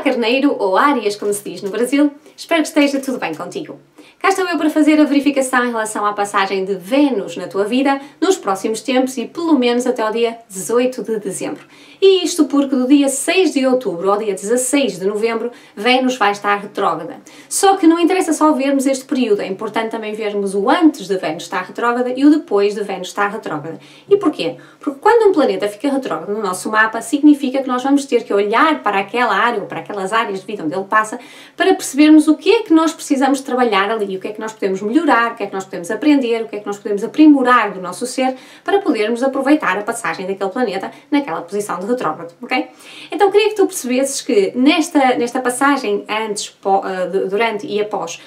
Carneiro, ou Áries, como se diz no Brasil. Espero que esteja tudo bem contigo. Cá estou eu para fazer a verificação em relação à passagem de Vênus na tua vida nos próximos tempos e pelo menos até ao dia 18 de dezembro. E isto porque do dia 6 de outubro ao dia 16 de novembro, Vênus vai estar retrógrada. Só que não interessa só vermos este período, é importante também vermos o antes de Vênus estar retrógrada e o depois de Vênus estar retrógrada. E porquê? Porque quando um planeta fica retrógrado no nosso mapa, significa que nós vamos ter que olhar para aquela área ou para aquelas áreas de vida onde ele passa para percebermos o que é que nós precisamos trabalhar ali, o que é que nós podemos melhorar, o que é que nós podemos aprender, o que é que nós podemos aprimorar do nosso ser para podermos aproveitar a passagem daquele planeta naquela posição de retrógrado, ok? Então queria que tu percebesses que nesta passagem antes, durante e após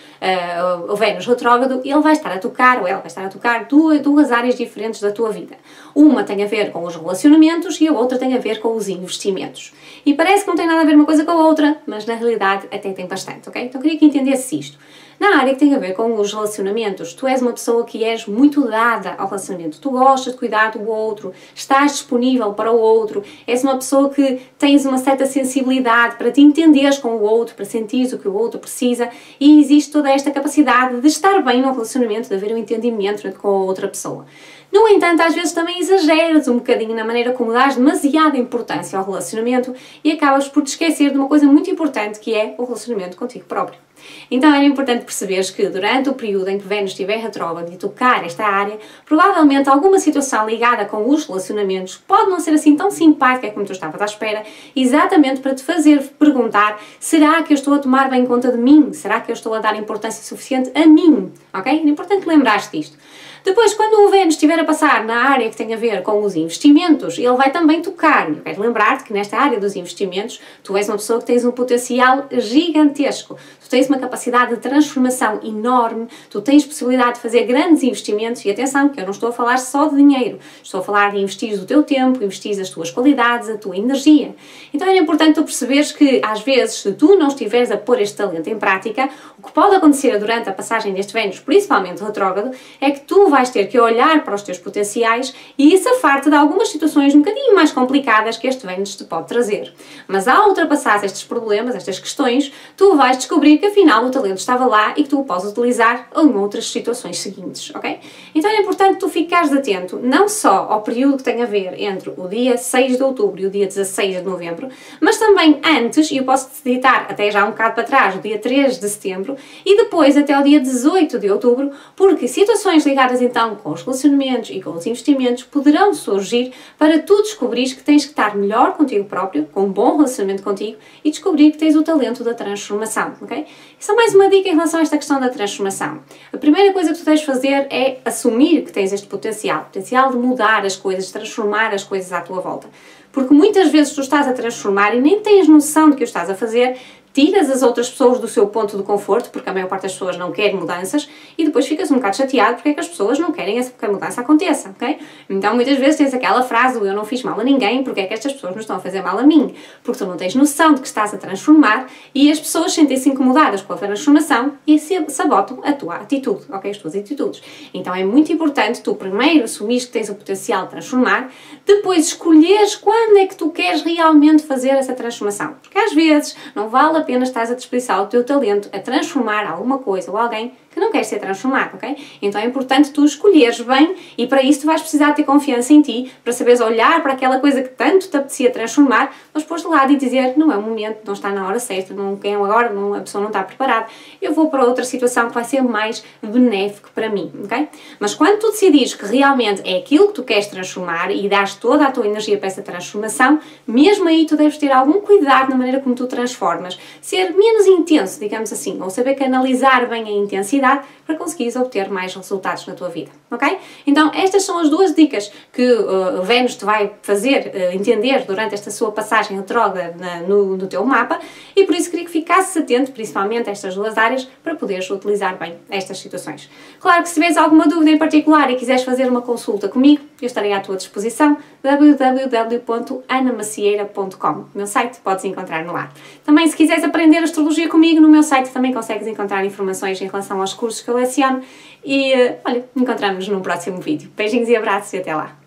o Vênus retrógrado, ele vai estar a tocar, ou ela vai estar a tocar duas áreas diferentes da tua vida. Uma tem a ver com os relacionamentos e a outra tem a ver com os investimentos. E parece que não tem nada a ver uma coisa com a outra, mas na realidade até tem bastante, ok? Então queria que entendesse isto. Na área que tem a ver com os relacionamentos, tu és uma pessoa que és muito dada ao relacionamento. Tu gostas de cuidar do outro, estás disponível para o outro, és uma pessoa que tens uma certa sensibilidade para te entenderes com o outro, para sentires o que o outro precisa e existe toda esta capacidade de estar bem no relacionamento, de haver um entendimento com a outra pessoa. No entanto, às vezes também exageras um bocadinho na maneira como dás demasiada importância ao relacionamento e acabas por te esquecer de uma coisa muito importante que é o relacionamento contigo próprio. Então era importante perceberes que durante o período em que Vênus estiver retrógrado e tocar esta área, provavelmente alguma situação ligada com os relacionamentos pode não ser assim tão simpática como tu estavas à espera, exatamente para te fazer perguntar: será que eu estou a tomar bem conta de mim? Será que eu estou a dar importância suficiente a mim? Ok? É importante lembrar-te disto. Depois, quando o Vênus estiver a passar na área que tem a ver com os investimentos, ele vai também tocar. Eu quero lembrar-te que nesta área dos investimentos, tu és uma pessoa que tens um potencial gigantesco. Tu tens uma capacidade de transformação enorme, tu tens possibilidade de fazer grandes investimentos e atenção, que eu não estou a falar só de dinheiro, estou a falar de investir o teu tempo, investir as tuas qualidades, a tua energia. Então era importante tu perceberes que, às vezes, se tu não estiveres a pôr este talento em prática, o que pode acontecer durante a passagem deste Vênus, principalmente retrógrado, é que tu vais ter que olhar para os teus potenciais e safar-te de algumas situações um bocadinho mais complicadas que este Vênus te pode trazer. Mas ao ultrapassar estes problemas, estas questões, tu vais descobrir que afinal o talento estava lá e que tu o podes utilizar em outras situações seguintes, ok? Então é importante tu ficares atento não só ao período que tem a ver entre o dia 6 de outubro e o dia 16 de novembro, mas também antes, e eu posso-te ditar até já um bocado para trás, o dia 3 de setembro, e depois até o dia 18 de outubro, porque situações ligadas então com os relacionamentos e com os investimentos poderão surgir para tu descobrires que tens que estar melhor contigo próprio, com um bom relacionamento contigo e descobrir que tens o talento da transformação, ok? E só mais uma dica em relação a esta questão da transformação. A primeira coisa que tu tens de fazer é assumir que tens este potencial de mudar as coisas, de transformar as coisas à tua volta. Porque muitas vezes tu estás a transformar e nem tens noção do que o estás a fazer, tiras as outras pessoas do seu ponto de conforto, porque a maior parte das pessoas não quer mudanças, e depois ficas um bocado chateado porque é que as pessoas não querem que a mudança aconteça, ok? Então muitas vezes tens aquela frase do eu não fiz mal a ninguém, porque é que estas pessoas me estão a fazer mal a mim? Porque tu não tens noção de que estás a transformar e as pessoas sentem-se incomodadas com a transformação e sabotam a tua atitude, ok? As tuas atitudes. Então é muito importante tu primeiro assumires que tens o potencial de transformar, depois escolheres quando é que tu queres realmente fazer essa transformação. Porque às vezes não vale a pena estás a desperdiçar o teu talento a transformar alguma coisa ou alguém que não quer ser transformado, ok? Então é importante tu escolheres bem e para isso tu vais precisar ter confiança em ti, para saberes olhar para aquela coisa que tanto te apetecia transformar, mas pôr de lado e dizer, não é o momento, não está na hora certa, não quero agora, a pessoa não está preparada, eu vou para outra situação que vai ser mais benéfico para mim, ok? Mas quando tu decidires que realmente é aquilo que tu queres transformar e dás toda a tua energia para essa transformação, mesmo aí tu deves ter algum cuidado na maneira como tu transformas, ser menos intenso, digamos assim, ou saber canalizar bem a intensidade para conseguires obter mais resultados na tua vida, ok? Então estas são as duas dicas que Vênus te vai fazer entender durante esta sua passagem retrógrada no teu mapa e por isso queria que ficasses atento principalmente a estas duas áreas para poderes utilizar bem estas situações. Claro que se tiveres alguma dúvida em particular e quiseres fazer uma consulta comigo, eu estarei à tua disposição, www.anamacieira.com, meu site, podes encontrar no ar. Também se quiseres aprender astrologia comigo, no meu site também consegues encontrar informações em relação aos cursos que eu leciono e, olha, encontramos-nos num próximo vídeo. Beijinhos e abraços e até lá!